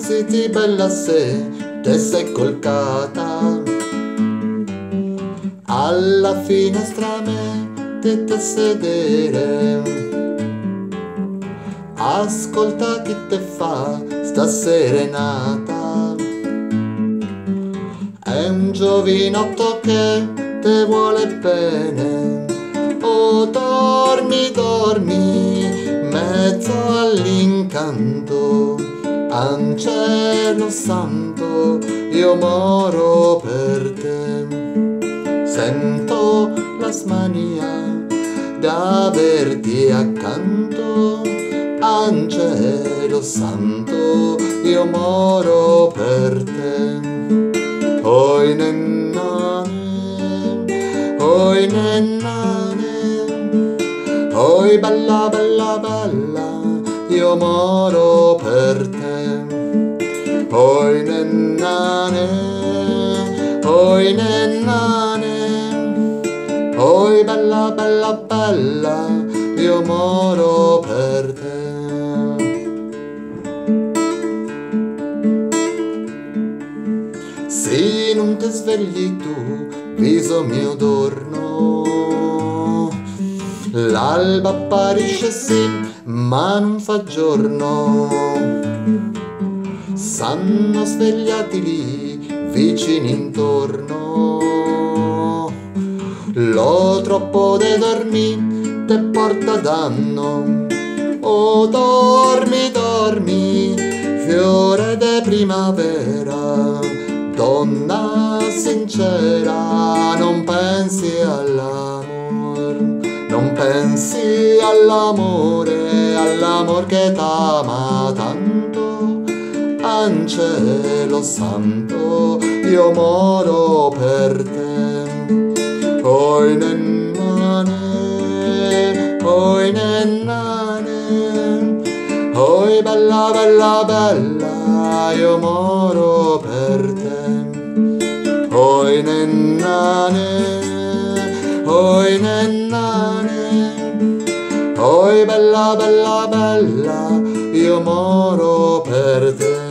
Alzati bella se te sei colcata, alla finestra mettiti a sedere, ascolta chi te fa sta serenata. È un giovinotto che te vuole bene, oh dormi, dormi, mezzo all'incanto. Angelo santo, io moro per te. Sento la smania d'averti accanto. Angelo santo, io moro per te. Oi nennane, oi nennane, oi bella bella bella, io moro per te. Oi nennane, oi nennane, oi bella bella bella, io moro per te. Se non ti svegli tu, viso mio d'orno, l'alba apparisce sì, ma non fa giorno. S'hanno svegliati lì, vicini intorno. Lo troppo de dormì te porta danno. Oh dormi, dormi, fiore de primavera, donna sincera, non pensi all'amor, non pensi all'amore, all'amor che t'ama tanto. Angelo santo, io moro per te. Oi nennane, oi nennane, oi bella bella bella, io moro per te. Oi nennane, oi nennane, oi bella bella bella, io moro per te.